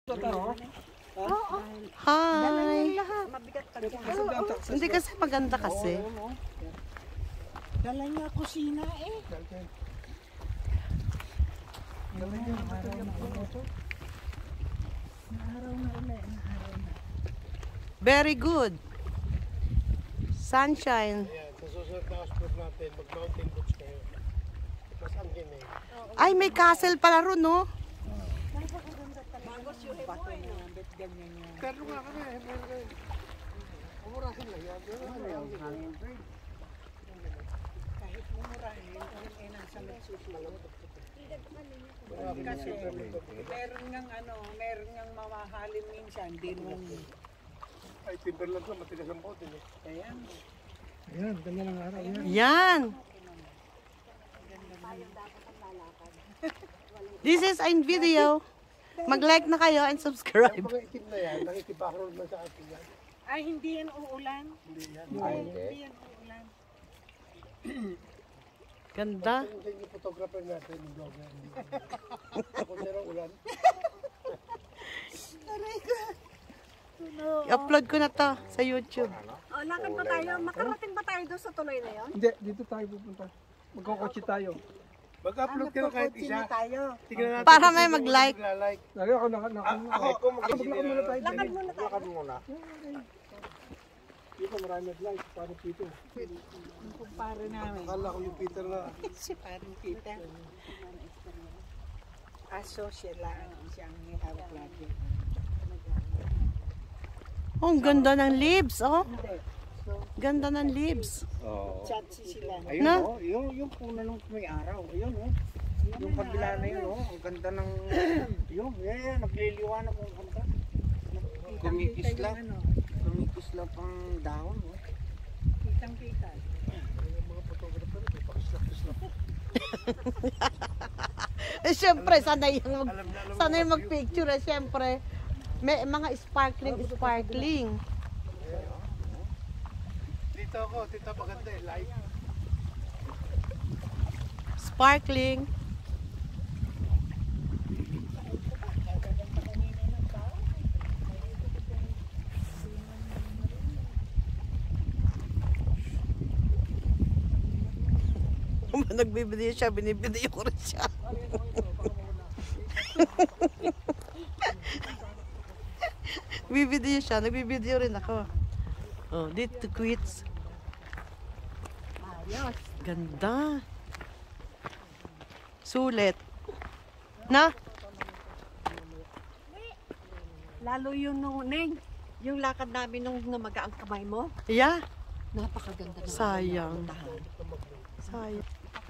Hi! Hindi kasi maganda kasi. Dala niya kusina eh. Very good. Sunshine. Ayan, sa susunod na spot natin, mag-mountain boots kayo. Mas ang gini. Ay, may castle pala ron, no? Pero nga kami, umurahin lang yan. Kahit mumurahin, kung nasa nagsusunod. Kasi meron ngang mamahalin minsan, di naman. Ay, Timberland lang, matigas ang bote. Kaya Ayan, ganda ng araw. Yan. This is in video. Mag-like na kayo and subscribe. Ang mga itim na yan, nakikipakroon na sa atin yan. ay hindi yan uulan. Hindi yan. Hindi yan uulan. Ganda. Yung photographer natin, yung vlogger. Ako nila ulan. I-upload ko na to sa YouTube. Oh, lakad pa tayo. Makarating ba tayo doon sa tuloy na yon? Hindi, dito tayo pupunta. Magkakotse tayo. Mag-upload ka na kahit isa. Tignan natin. Para may mag-like. Magla-like. Lagi ako Ako maglakad muna tayo. Lakad muna tayo. Lakad muna. Dito marami nag-like. Paano dito? Yung kumpare namin. Akala ko yung Peter na. Si parang Peter. Aso siya lang. Siya ang hihawak lagi. Oh, ang ganda ng leaves, oh. Hindi. Ganda ng leaves. Chatsi sila. Ayun Na? oh, yung puno nung may araw. Ayun oh. Yung kabila na yun oh. Ang ganda ng... Yun, yan. Nagliliwanag ang ganda. Kumikis Kitang-kita lang. yung ano. Kumikis lang pang dahon oh. Kitang-kita. Yung mga photographer, may pakislap-kislap. Eh, syempre, sanay yung mag-picture, eh, syempre. May mga sparkling. Dito ako, dito maganda eh, live. Sparkling. Nagbibideo siya, binibideo ko rin siya. Bibideo siya, nagbibideo rin ako. Oh, dito quits. Ganda. Sulit. Na? Lalo yung nung yung lakad namin nung namaga ang kamay mo. Yeah. Napakaganda na. Sayang. Sayang.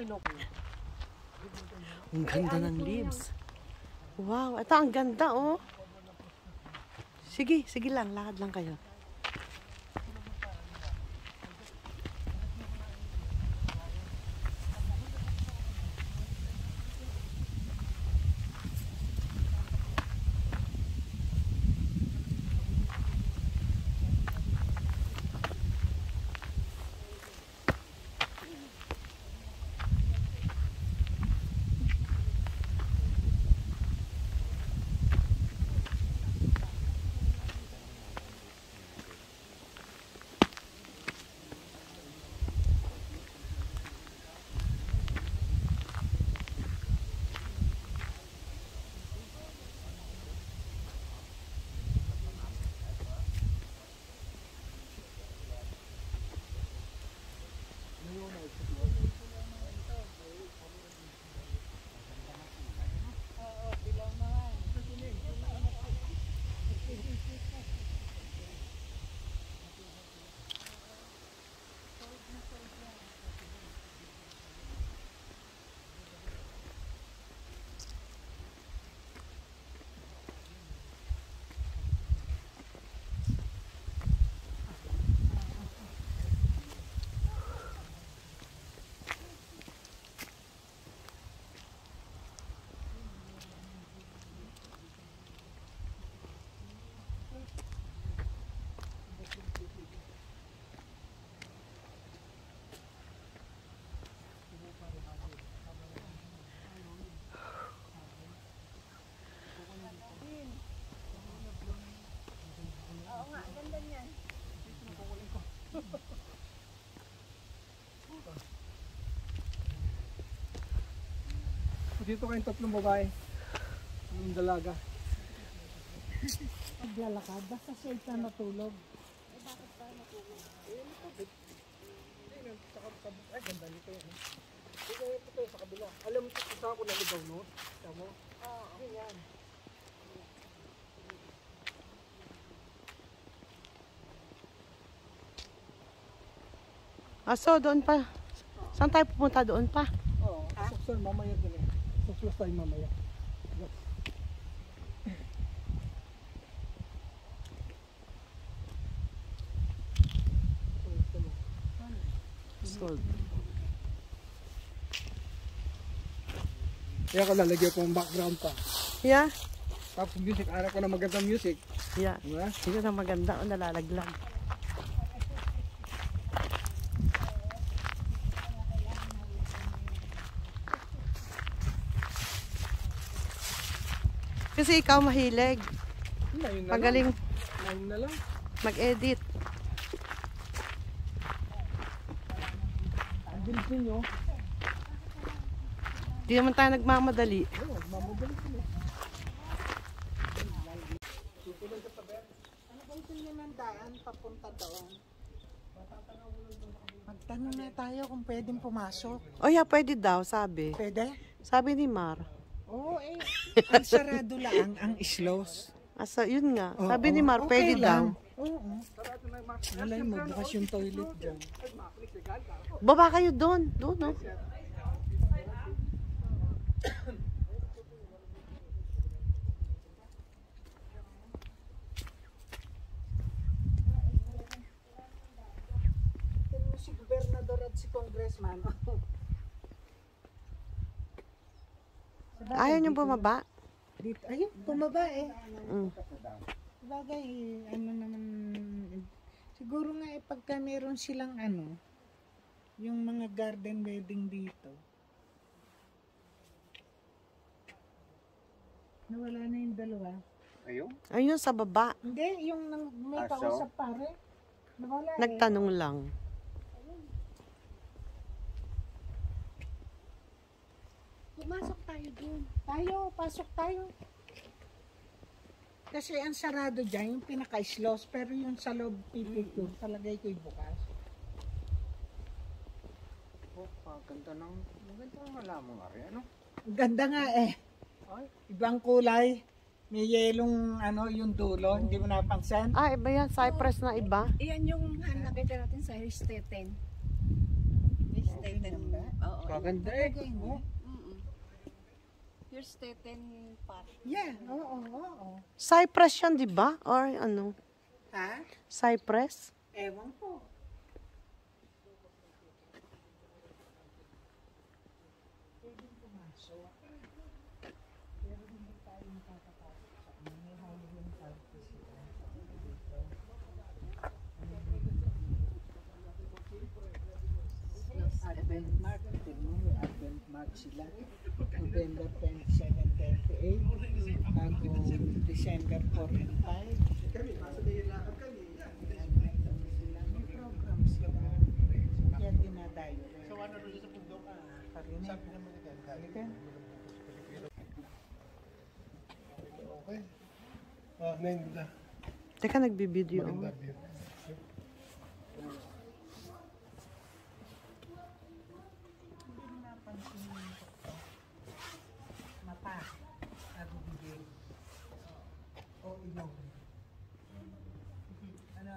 Ang ganda ng leaves. Wow, ito ang ganda, oh. Sige, sige lang, lakad lang kayo. dito kayong tatlong babae. Yung dalaga. Naglalakad, basta safe na natulog. Ay, ganda nito yun. Ito ito sa kabila. Alam mo, isa ako naligaw, no? Tama? Oo. Yan. So, doon pa. Saan tayo pupunta doon pa? Oo. Suksan, mamaya din eh. Suksan tayo mamaya. Yes. So, Kaya ko lalagyan ko ang background pa. yeah. Tapos music, araw ko na magandang music. Yeah. Diba? Sige na maganda o nalalaglag. Kasi ikaw mahilig. Ngayon na Magaling lang. Ngayon na lang. mag-edit. Ang bilis ninyo. Di naman tayo nagmamadali. Oo, mamadali sila. Ano ba ito yung nandaan papunta doon? Magtanong na tayo kung pwedeng pumasok. Oh yeah, pwede daw, sabi. Pwede? Sabi ni Mar. Oo ang sarado lang ang islos. Asa, yun nga. Oo, Sabi ni Mar, okay pwede lang. daw. Oo. Malay mo, bukas yung toilet dyan. Baba kayo doon. Doon, no? Si gobernador at si congressman. Ayaw niyong bumaba. Dito, ayun, bumaba eh. Mm. Bagay, ano naman, siguro nga eh, pagka meron silang ano, yung mga garden wedding dito. Nawala na yung dalawa. Ayun. Ayun sa baba. Hindi, yung may Aso? kausap pare. Nawala eh. Nagtanong lang. Pumasok tayo dun. Tayo, pasok tayo. Kasi ang sarado dyan, yung pinaka-slows, pero yung sa loob pipicture, talagay ko'y bukas. Oh, maganda ng halaman nga rin, ano? Ang ganda nga eh. Ibang kulay. May yelong ano, yung dulo, hindi mo napansin. Ah, iba yan. Cypress na iba. Iyan yung nakita natin sa Hirstetten. Hirstetten. Oo. Kaganda eh. Hirstetten Park. Yeah, oo. Cypress yan, di ba? Or ano? Ha? Cypress? Ewan ko. Pwedeng pumasok. Pero hindi tayo makakapasok sa may Halloween party sila. Advent Mark, Advent Mark sila. November 27, 28, bago December 4 and 5. May program sila. Kaya dinadayo. So ano doon sa bundok ka? Parinig. Halika. Okay. Ah, nanda. Teka, nagbibideo. Maganda view. Mata. Nagubigay. O ilong. Ano?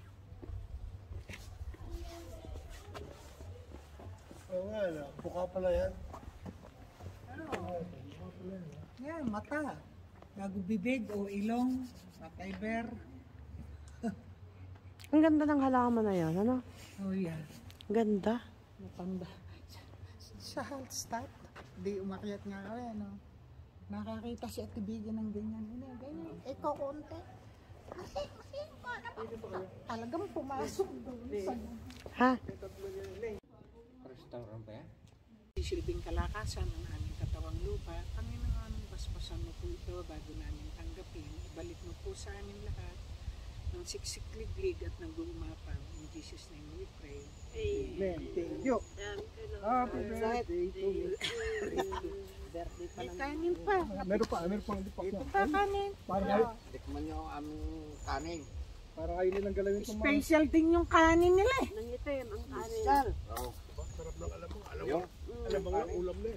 Oo nga, buka pala yan. Yan, mata. Nagubibig o ilong. Whatever. Ang ganda ng halaman na yan, ano? Oh yan. Ganda. Matanda. Sa Hallstatt, di umakyat nga ako yan, no? Nakakita si Ate Biggie ng ganyan. Ganyan. Ikaw konti. Kasi, talagang pumasok doon sa Ha? Restaurant ba yan? silbing kalakasan ng aming katawang lupa. Panginoon, basbasan mo po ito bago namin tanggapin. Ibalik mo po sa amin lahat ng siksikliglig at nag-uumapang. In Jesus' name we pray. Amen. Thank you. Happy birthday to you. Birthday pa May lang. kanin pa. Meron pa, hindi pa. Ito pa kanin. Tikman nyo ang aming kanin. Para kayo nilang galawin itong mga. Special din yung kanin nila eh. Nangitim ang kanin. Special. Oo. Sarap ng alam mo. Yung Alam mo nga ulam na eh.